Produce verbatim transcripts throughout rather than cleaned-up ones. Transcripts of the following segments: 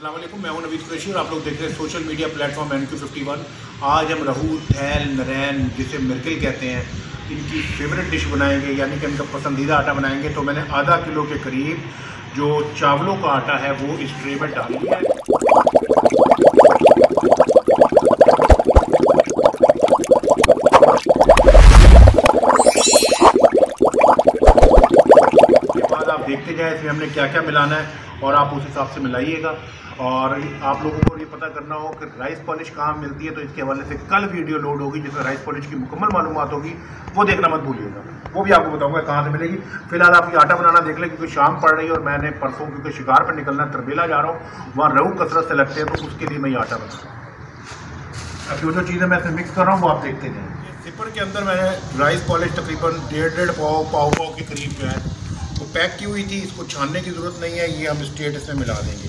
अस्सलाम वालेकुम, मैं हूं नवीद कुरैशी और आप लोग देख रहे हैं social media platform N Q fifty one. आज हम रहू, थैल, नरैन जिसे मिर्किल कहते हैं, इनकी फेवरेट डिश बनाएंगे, यानी कि इनका पसंदीदा आटा बनाएंगे। तो मैंने आधा किलो के करीब जो चावलों का आटा है वो इस ट्रे में डाल दिया है। आप देखते जाए इसमें हमने क्या क्या मिलाना है और आप उस हिसाब से मिलाइएगा। और आप लोगों को ये पता करना हो कि राइस पॉलिश कहाँ मिलती है, तो इसके हवाले से कल वीडियो लोड होगी जिसमें राइस पॉलिश की मुकम्मल मालूमात होगी, वो देखना मत भूलिएगा। वो भी आपको बताऊंगा कहाँ से मिलेगी। फिलहाल आप ये आटा बनाना देख लें, क्योंकि शाम पड़ रही है और मैंने परसों क्योंकि शिकार पर निकलना तरबेला जा रहा हूँ, वहाँ रहू कसरत से लगते हैं, तो उसके लिए मैं ये आटा बना रहा हूँ। अब जो जो चीज़ें मैं इसमें मिक्स कर रहा हूँ वो आप देखते जाएँ। सिपर के अंदर मैंने राइस पॉलिश तकरीबन डेढ़ डेढ़ पाव पाव पाव के करीब जो है वो पैक की हुई थी। इसको छानने की ज़रूरत नहीं है, ये हम स्ट्रेट इसमें मिला देंगे।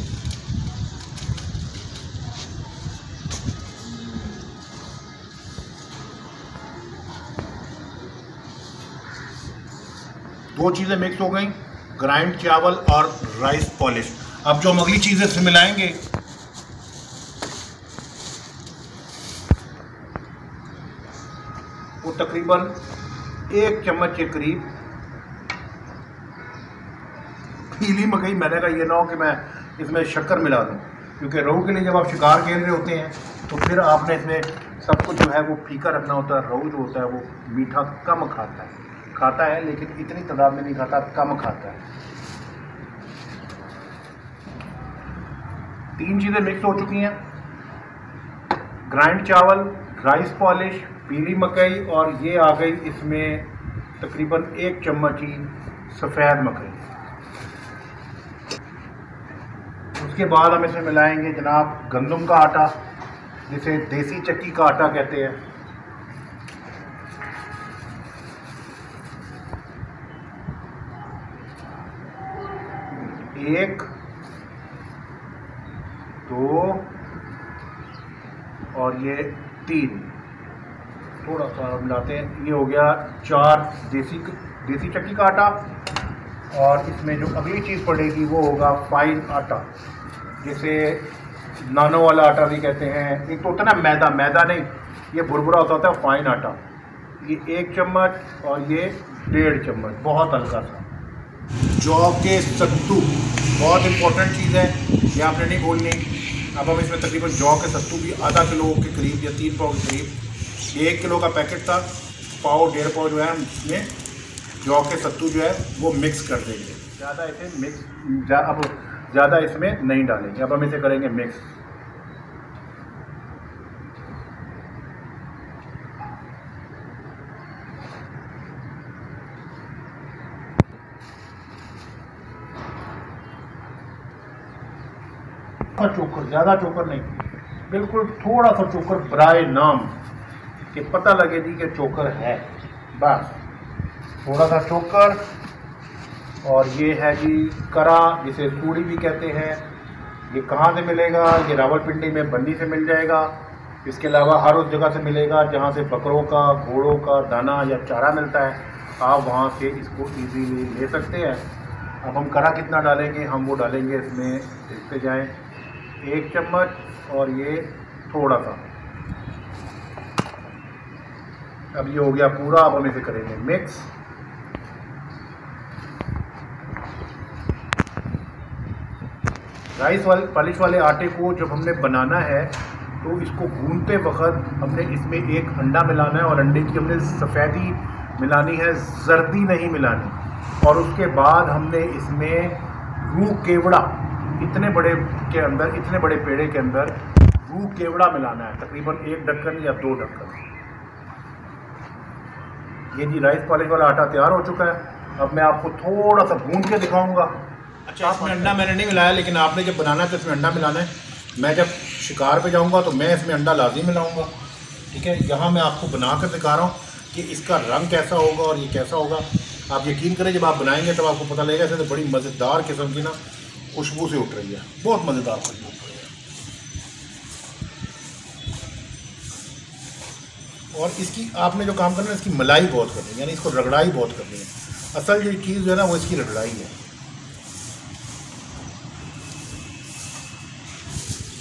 दो चीज़ें मिक्स हो गई, ग्राइंड चावल और राइस पॉलिश। अब जो हम अगली चीज़ें इसमें मिलाएंगे, वो तकरीबन एक चम्मच के करीब पीली मकई। मैंने कहा ये ना हो कि मैं इसमें शक्कर मिला दूं, क्योंकि रहू के लिए जब आप शिकार खेल रहे होते हैं तो फिर आपने इसमें सब कुछ जो है वो फीका रखना होता है। रहू जो होता है वो मीठा कम खाता है खाता है लेकिन इतनी तादाद में नहीं खाता, कम खाता है। तीन चीज़ें मिक्स हो चुकी हैं, ग्राइंड चावल, राइस पॉलिश, पीली मकई, और ये आ गई इसमें तकरीबन एक चम्मच ही सफ़ेद मकई। उसके बाद हम इसमें मिलाएंगे जनाब गंदम का आटा, जिसे देसी चक्की का आटा कहते हैं। एक, दो और ये तीन, थोड़ा सा मिलाते हैं, ये हो गया चार देसी देसी चक्की का आटा। और इसमें जो अगली चीज़ पड़ेगी वो होगा फाइन आटा, जिसे नानो वाला आटा भी कहते हैं। एक तो होता है ना मैदा, मैदा नहीं, ये भुरभुरा होता है फाइन आटा। ये एक चम्मच और ये डेढ़ चम्मच, बहुत हल्का सा। जौ के सत्तू बहुत इंपॉर्टेंट चीज़ है, ये आपने नहीं भूलनी। अब हम इसमें तकरीबन जौ के सत्तू भी आधा किलो के करीब या तीन पाव के करीब, एक किलो का पैकेट था, पाव डेढ़ पाव जो है हम इसमें जौ के सत्तू जो है वो मिक्स कर देंगे। ज़्यादा इसे मिक्स जा, अब ज़्यादा इसमें नहीं डालेंगे, अब हम इसे करेंगे मिक्स। चोकर, ज़्यादा चोकर नहीं, बिल्कुल थोड़ा सा चोकर बराए नाम कि पता लगे जी कि चोकर है, बस थोड़ा सा चोकर। और ये है जी करा, जिसे सूड़ी भी कहते हैं। ये कहाँ से मिलेगा? ये रावलपिंडी में बंडी से मिल जाएगा। इसके अलावा हर उस जगह से मिलेगा जहाँ से बकरों का, घोड़ों का दाना या चारा मिलता है, आप वहाँ से इसको इजीली ले सकते हैं। अब हम करा कितना डालेंगे, हम वो डालेंगे इसमें, देखते जाएं, एक चम्मच और ये थोड़ा सा। अब ये हो गया पूरा, अब हम इसे करेंगे मिक्स। राइस वाले पॉलिश वाले आटे को जब हमने बनाना है तो इसको गूंदते वक्त हमने इसमें एक अंडा मिलाना है, और अंडे की हमने सफ़ेदी मिलानी है, जर्दी नहीं मिलानी। और उसके बाद हमने इसमें रूह केवड़ा, इतने बड़े के अंदर, इतने बड़े पेड़े के अंदर रूह केवड़ा मिलाना है, तकरीबन एक ढक्कन या दो ढक्कन। ये जी राइस पॉलिश वाला आटा तैयार हो चुका है। अब मैं आपको थोड़ा सा भून के दिखाऊंगा। अच्छा, इसमें अंडा मैंने नहीं मिलाया, लेकिन आपने जब बनाना है तो इसमें अंडा मिलाना है। मैं जब शिकार पे जाऊंगा तो मैं इसमें अंडा लाजिम मिलाऊंगा, ठीक है। यहाँ मैं आपको बना कर दिखा रहा हूँ कि इसका रंग कैसा होगा और ये कैसा होगा। आप यकीन करें, जब आप बनाएंगे तब आपको पता लगेगा। इससे तो बड़ी मज़ेदार किस्म की ना खुशबू से उठ रही है, बहुत मज़ेदार खुशबू उठ रही है। और इसकी आपने जो काम करना है, इसकी मलाई बहुत करनी है, यानी इसको रगड़ाई बहुत करनी है। असल जो चीज़ जो है ना वो इसकी रगड़ाई है।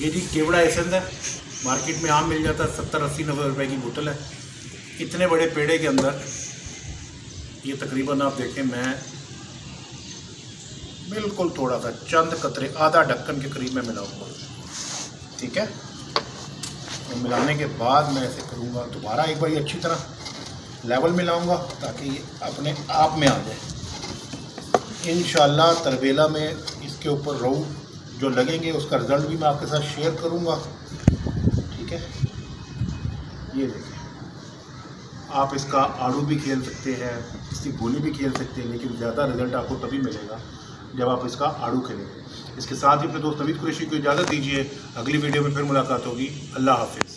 ये जी केवड़ा एसेंस है, मार्केट में आम मिल जाता है, सत्तर अस्सी नब्बे रुपए की बोतल है। इतने बड़े पेड़े के अंदर ये तकरीबन आप देखें, मैं बिल्कुल थोड़ा सा चंद कतरे, आधा ढक्कन के करीब मैं मिलाऊंगा। ठीक है, तो मिलाने के बाद मैं ऐसे करूँगा, दोबारा एक बार अच्छी तरह लेवल मिलाऊंगा ताकि ये अपने आप में आ जाए। इंशाल्लाह तरबेला में इसके ऊपर रोऊ जो लगेंगे उसका रिज़ल्ट भी मैं आपके साथ शेयर करूँगा। ठीक है, ये देखिए, आप इसका आड़ू भी खेल सकते हैं, इसकी गोली भी खेल सकते हैं, लेकिन ज़्यादा रिज़ल्ट आपको तभी मिलेगा जब आप इसका आड़ू खेलेंगे। इसके साथ ही अपने दोस्त नवीद कुरैशी को इजाज़त दीजिए, अगली वीडियो में फिर मुलाकात होगी। अल्लाह हाफिज़।